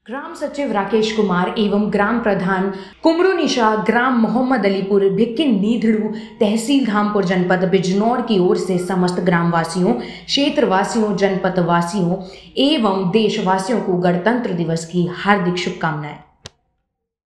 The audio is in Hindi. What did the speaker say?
ग्राम सचिव राकेश कुमार एवं ग्राम प्रधान कुमरुनिशा ग्राम मोहम्मद अलीपुर भिक्किन नीधड़ू तहसील धामपुर जनपद बिजनौर की ओर से समस्त ग्रामवासियों, क्षेत्रवासियों, जनपद वासियों एवं देशवासियों को गणतंत्र दिवस की हार्दिक शुभकामनाएं।